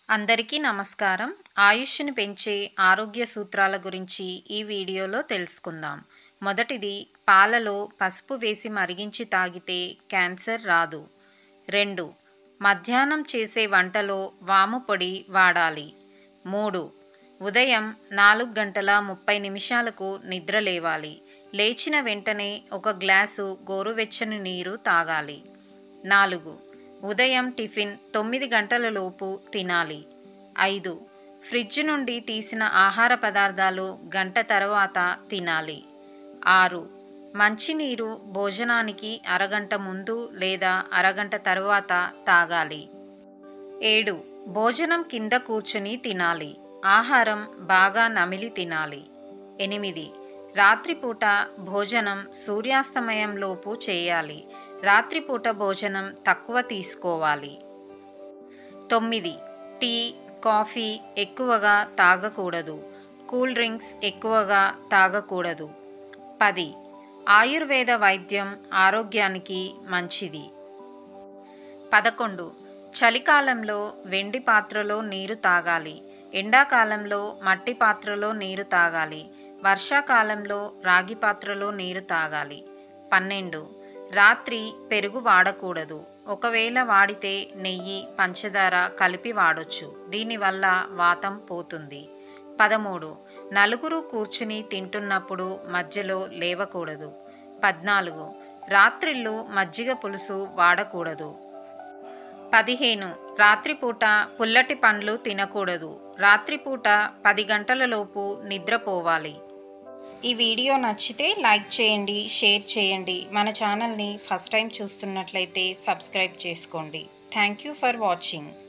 అందరికీ నమస్కారం. ఆయుష్‌ని పెంచే ఆరోగ్య సూత్రాల గురించి ఈ వీడియోలో తెలుసుకుందాం. మొదటిది, పాలలో పసుపు వేసి మరిగించి తాగితే క్యాన్సర్ రాదు. 2, మధ్యాహ్నం చేసే వంటలో వాము పొడి వాడాలి. 3, ఉదయం 4:30 నిమిషాలకు నిద్ర లేవాలి. లేచిన వెంటనే ఒక గ్లాసు గోరువెచ్చని నీరు తాగాలి. 4, ఉదయం టిఫిన్ 9 గంటలలోపు తినాలి. 5, ఫ్రిడ్జ్ నుండి తీసిన ఆహార పదార్థాలు గంట తర్వాత తినాలి. 6, మంచినీరు భోజనానికి అరగంట ముందు లేదా అరగంట తర్వాత తాగాలి. 7, భోజనం కింద కూర్చుని తినాలి. ఆహారం బాగా నమిలి తినాలి. 8, రాత్రిపూట భోజనం సూర్యాస్తమయంలోపు చేయాలి. రాత్రిపూట భోజనం తక్కువ తీసుకోవాలి. 9, టీ, కాఫీ ఎక్కువగా తాగకూడదు. కూల్ డ్రింక్స్ ఎక్కువగా తాగకూడదు. 10, ఆయుర్వేద వైద్యం ఆరోగ్యానికి మంచిది. 11, చలికాలంలో వెండి పాత్రలో నీరు తాగాలి. ఎండాకాలంలో మట్టి పాత్రలో నీరు తాగాలి. వర్షాకాలంలో రాగి పాత్రలో నీరు తాగాలి. 12, రాత్రి పెరుగు వాడకూడదు. ఒకవేళ వాడితే నెయ్యి, పంచదార కలిపి వాడొచ్చు. దీనివల్ల వాతం పోతుంది. 13, నలుగురు కూర్చుని తింటున్నప్పుడు మధ్యలో లేవకూడదు. 14, రాత్రిళ్ళు మజ్జిగ పులుసు వాడకూడదు. 15, రాత్రిపూట పుల్లటి పండ్లు తినకూడదు. రాత్రిపూట 10 గంటలలోపు నిద్రపోవాలి. ఈ వీడియో నచ్చితే లైక్ చేయండి, షేర్ చేయండి. మన ఛానల్ని ఫస్ట్ టైం చూస్తున్నట్లయితే సబ్స్క్రైబ్ చేసుకోండి. Thank you for watching.